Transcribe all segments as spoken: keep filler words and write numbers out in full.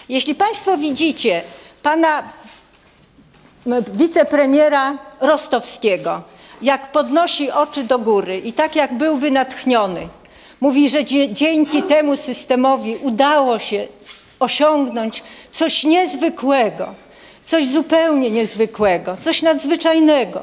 Jeśli Państwo widzicie pana wicepremiera Rostowskiego, jak podnosi oczy do góry i tak jak byłby natchniony, mówi, że dzięki temu systemowi udało się osiągnąć coś niezwykłego, coś zupełnie niezwykłego, coś nadzwyczajnego.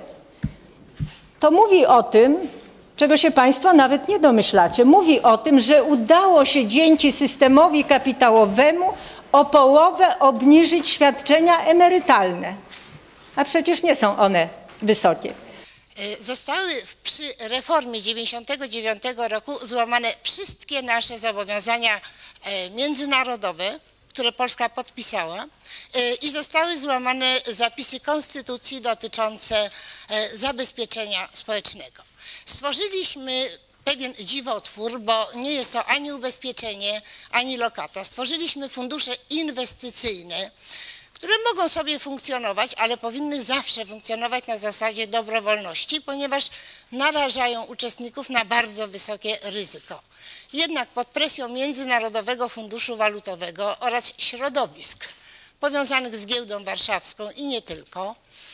To mówi o tym, czego się Państwo nawet nie domyślacie. Mówi o tym, że udało się dzięki systemowi kapitałowemu o połowę obniżyć świadczenia emerytalne. A przecież nie są one wysokie. Zostały przy reformie dziewięćdziesiątego dziewiątego roku złamane wszystkie nasze zobowiązania międzynarodowe, które Polska podpisała, i zostały złamane zapisy konstytucji dotyczące zabezpieczenia społecznego. Stworzyliśmy pewien dziwotwór, bo nie jest to ani ubezpieczenie, ani lokata. Stworzyliśmy fundusze inwestycyjne, które mogą sobie funkcjonować, ale powinny zawsze funkcjonować na zasadzie dobrowolności, ponieważ narażają uczestników na bardzo wysokie ryzyko. Jednak pod presją Międzynarodowego Funduszu Walutowego oraz środowisk powiązanych z Giełdą Warszawską i nie tylko,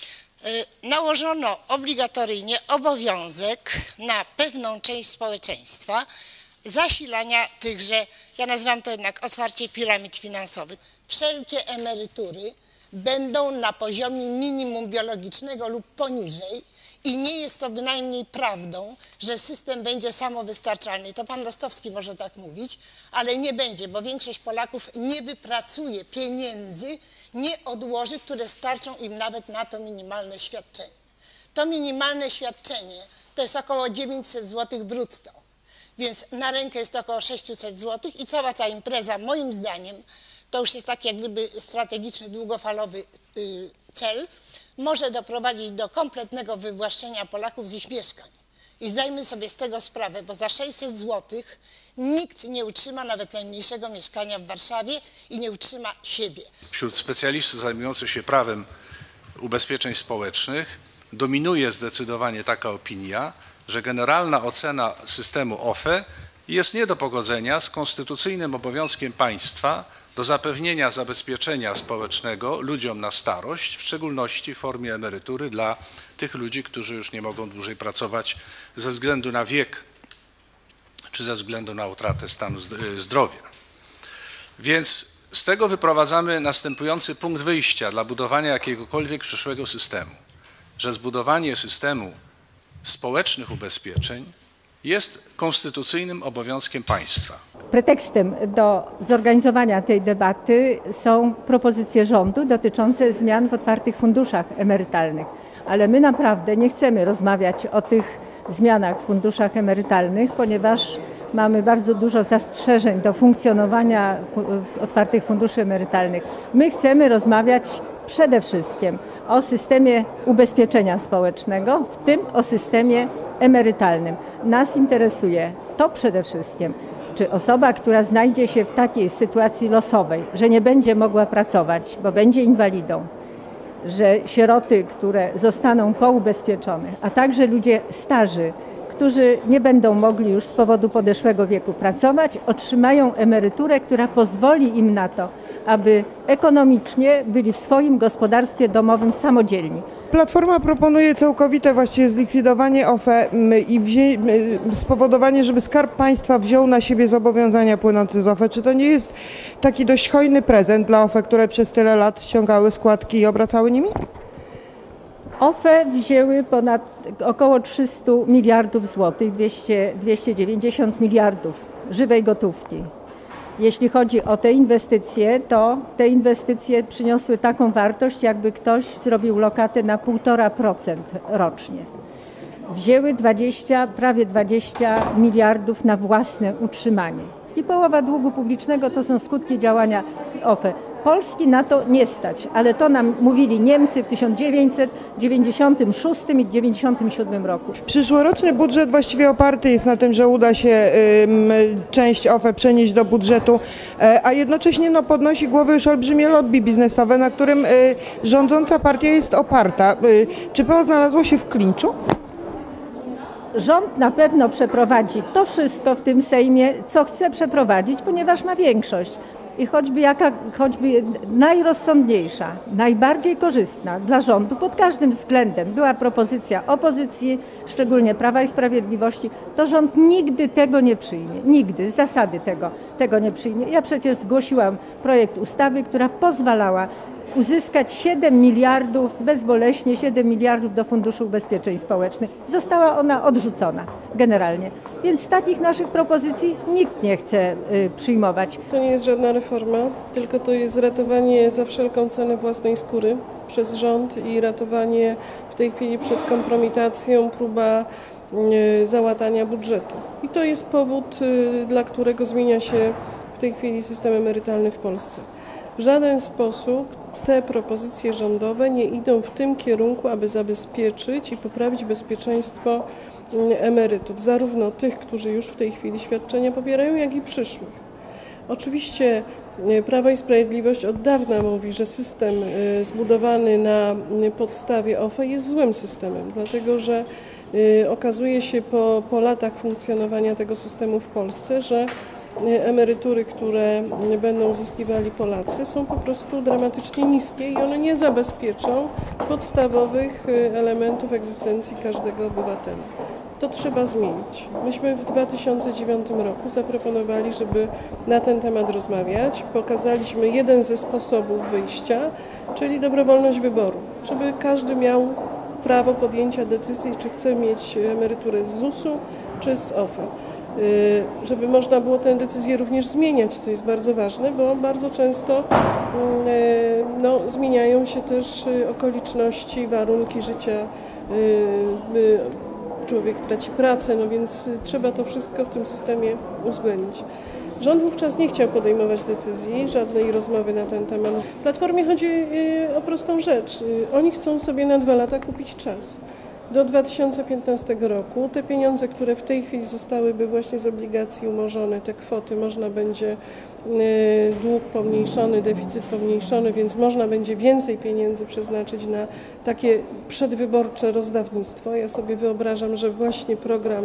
nałożono obligatoryjnie obowiązek na pewną część społeczeństwa zasilania tychże, ja nazywam to jednak otwarcie piramid finansowych. Wszelkie emerytury będą na poziomie minimum biologicznego lub poniżej i nie jest to bynajmniej prawdą, że system będzie samowystarczalny. To pan Rostowski może tak mówić, ale nie będzie, bo większość Polaków nie wypracuje pieniędzy, nie odłoży, które starczą im nawet na to minimalne świadczenie. To minimalne świadczenie to jest około dziewięćset złotych brutto, więc na rękę jest około sześćset złotych i cała ta impreza moim zdaniem to już jest taki jak gdyby strategiczny, długofalowy yy, cel, może doprowadzić do kompletnego wywłaszczenia Polaków z ich mieszkań. I zdajmy sobie z tego sprawę, bo za sześćset złotych nikt nie utrzyma nawet najmniejszego mieszkania w Warszawie i nie utrzyma siebie. Wśród specjalistów zajmujących się prawem ubezpieczeń społecznych dominuje zdecydowanie taka opinia, że generalna ocena systemu O F E jest nie do pogodzenia z konstytucyjnym obowiązkiem państwa do zapewnienia zabezpieczenia społecznego ludziom na starość, w szczególności w formie emerytury dla tych ludzi, którzy już nie mogą dłużej pracować ze względu na wiek czy ze względu na utratę stanu zdrowia. Więc z tego wyprowadzamy następujący punkt wyjścia dla budowania jakiegokolwiek przyszłego systemu, że zbudowanie systemu społecznych ubezpieczeń jest konstytucyjnym obowiązkiem państwa. Pretekstem do zorganizowania tej debaty są propozycje rządu dotyczące zmian w otwartych funduszach emerytalnych, ale my naprawdę nie chcemy rozmawiać o tych zmianach w funduszach emerytalnych, ponieważ mamy bardzo dużo zastrzeżeń do funkcjonowania otwartych funduszy emerytalnych. My chcemy rozmawiać przede wszystkim o systemie ubezpieczenia społecznego, w tym o systemie emerytalnym. Nas interesuje to przede wszystkim, czy osoba, która znajdzie się w takiej sytuacji losowej, że nie będzie mogła pracować, bo będzie inwalidą, że sieroty, które zostaną poubezpieczone, a także ludzie starzy, którzy nie będą mogli już z powodu podeszłego wieku pracować, otrzymają emeryturę, która pozwoli im na to, aby ekonomicznie byli w swoim gospodarstwie domowym samodzielni. Platforma proponuje całkowite właściwie zlikwidowanie O F E i spowodowanie, żeby Skarb Państwa wziął na siebie zobowiązania płynące z O F E. Czy to nie jest taki dość hojny prezent dla O F E, które przez tyle lat ściągały składki i obracały nimi? O F E wzięły ponad około trzysta miliardów złotych, dwieście, dwieście dziewięćdziesiąt miliardów żywej gotówki. Jeśli chodzi o te inwestycje, to te inwestycje przyniosły taką wartość, jakby ktoś zrobił lokatę na półtora procent rocznie. Wzięły dwadzieścia, prawie dwadzieścia miliardów na własne utrzymanie. I połowa długu publicznego to są skutki działania O F E. Polski na to nie stać, ale to nam mówili Niemcy w tysiąc dziewięćset dziewięćdziesiątym szóstym i dziewięćdziesiątym siódmym roku. Przyszłoroczny budżet właściwie oparty jest na tym, że uda się y, część O F E przenieść do budżetu, y, a jednocześnie no, podnosi głowę już olbrzymie lobby biznesowe, na którym y, rządząca partia jest oparta. Y, czy P O znalazło się w klinczu? Rząd na pewno przeprowadzi to wszystko w tym Sejmie, co chce przeprowadzić, ponieważ ma większość. i choćby jaka, choćby najrozsądniejsza, najbardziej korzystna dla rządu pod każdym względem była propozycja opozycji, szczególnie Prawa i Sprawiedliwości, to rząd nigdy tego nie przyjmie. Nigdy, z zasady tego, tego nie przyjmie. Ja przecież zgłosiłam projekt ustawy, która pozwalała uzyskać siedem miliardów, bezboleśnie siedem miliardów do Funduszu Ubezpieczeń Społecznych. Została ona odrzucona generalnie. Więc takich naszych propozycji nikt nie chce y, przyjmować. To nie jest żadna reforma, tylko to jest ratowanie za wszelką cenę własnej skóry przez rząd i ratowanie w tej chwili przed kompromitacją, próba y, załatania budżetu. I to jest powód, y, dla którego zmienia się w tej chwili system emerytalny w Polsce. W żaden sposób te propozycje rządowe nie idą w tym kierunku, aby zabezpieczyć i poprawić bezpieczeństwo emerytów, zarówno tych, którzy już w tej chwili świadczenia pobierają, jak i przyszłych. Oczywiście Prawo i Sprawiedliwość od dawna mówi, że system zbudowany na podstawie O F E jest złym systemem, dlatego że okazuje się po, po latach funkcjonowania tego systemu w Polsce, że emerytury, które będą uzyskiwali Polacy, są po prostu dramatycznie niskie i one nie zabezpieczą podstawowych elementów egzystencji każdego obywatela. To trzeba zmienić. Myśmy w dwa tysiące dziewiątym roku zaproponowali, żeby na ten temat rozmawiać. Pokazaliśmy jeden ze sposobów wyjścia, czyli dobrowolność wyboru, żeby każdy miał prawo podjęcia decyzji, czy chce mieć emeryturę z zusu, czy z O F E. Żeby można było tę decyzję również zmieniać, co jest bardzo ważne, bo bardzo często no, zmieniają się też okoliczności, warunki życia, człowiek traci pracę, no więc trzeba to wszystko w tym systemie uwzględnić. Rząd wówczas nie chciał podejmować decyzji, żadnej rozmowy na ten temat. Platformie chodzi o prostą rzecz. Oni chcą sobie na dwa lata kupić czas. Do dwa tysiące piętnastego roku te pieniądze, które w tej chwili zostałyby właśnie z obligacji umorzone, te kwoty, można będzie dług pomniejszony, deficyt pomniejszony, więc można będzie więcej pieniędzy przeznaczyć na takie przedwyborcze rozdawnictwo. Ja sobie wyobrażam, że właśnie program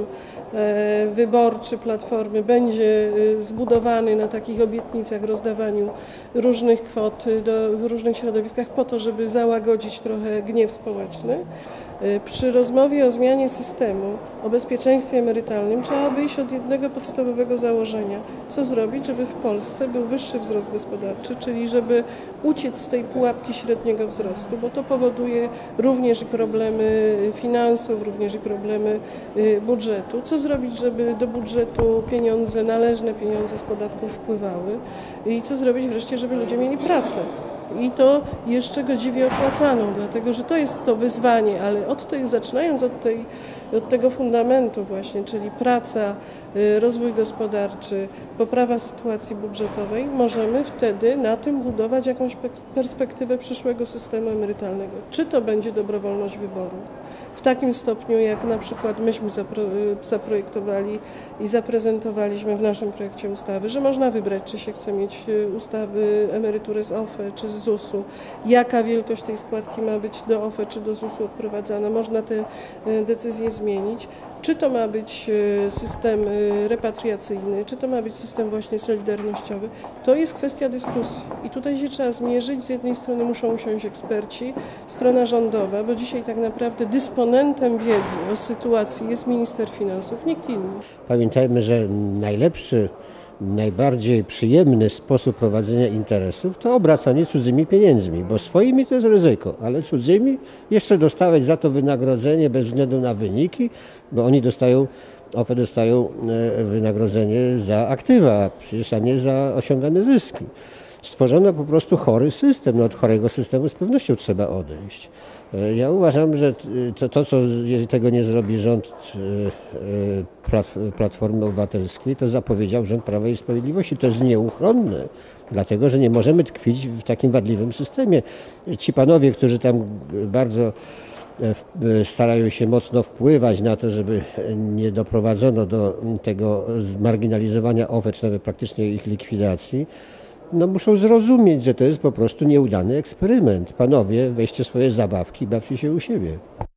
wyborczy Platformy będzie zbudowany na takich obietnicach, rozdawaniu różnych kwot do, w różnych środowiskach po to, żeby załagodzić trochę gniew społeczny. Przy rozmowie o zmianie systemu, o bezpieczeństwie emerytalnym trzeba wyjść od jednego podstawowego założenia. Co zrobić, żeby w Polsce był wyższy wzrost gospodarczy, czyli żeby uciec z tej pułapki średniego wzrostu, bo to powoduje również i problemy finansów, również i problemy budżetu. Co zrobić, żeby do budżetu pieniądze, należne pieniądze z podatków wpływały i co zrobić wreszcie, żeby ludzie mieli pracę. I to jeszcze godziwie opłacaną, dlatego że to jest to wyzwanie, ale od tej, zaczynając od, tej, od tego fundamentu właśnie, czyli praca, rozwój gospodarczy, poprawa sytuacji budżetowej, możemy wtedy na tym budować jakąś perspektywę przyszłego systemu emerytalnego. Czy to będzie dobrowolność wyboru? W takim stopniu, jak na przykład myśmy zapro, zaprojektowali i zaprezentowaliśmy w naszym projekcie ustawy, że można wybrać, czy się chce mieć ustawy, emeryturę z O F E, czy z zusu, jaka wielkość tej składki ma być do O F E, czy do zusu odprowadzana. Można te decyzje zmienić. Czy to ma być system repatriacyjny, czy to ma być system właśnie solidarnościowy, to jest kwestia dyskusji. I tutaj się trzeba zmierzyć. Z jednej strony muszą usiąść eksperci, strona rządowa, bo dzisiaj tak naprawdę dysponentem wiedzy o sytuacji jest minister finansów, nikt inny. Pamiętajmy, że najlepszy, najbardziej przyjemny sposób prowadzenia interesów to obracanie cudzymi pieniędzmi, bo swoimi to jest ryzyko, ale cudzymi jeszcze dostawać za to wynagrodzenie bez względu na wyniki, bo oni dostają, O F E dostają wynagrodzenie za aktywa, przecież a nie za osiągane zyski. Stworzono po prostu chory system, no od chorego systemu z pewnością trzeba odejść. Ja uważam, że to, to co jeżeli tego nie zrobi rząd Platformy Obywatelskiej, to zapowiedział rząd Prawa i Sprawiedliwości. To jest nieuchronne, dlatego że nie możemy tkwić w takim wadliwym systemie. Ci panowie, którzy tam bardzo starają się mocno wpływać na to, żeby nie doprowadzono do tego zmarginalizowania O F E, czy nawet praktycznie ich likwidacji, no muszą zrozumieć, że to jest po prostu nieudany eksperyment. Panowie, weźcie swoje zabawki i bawcie się u siebie.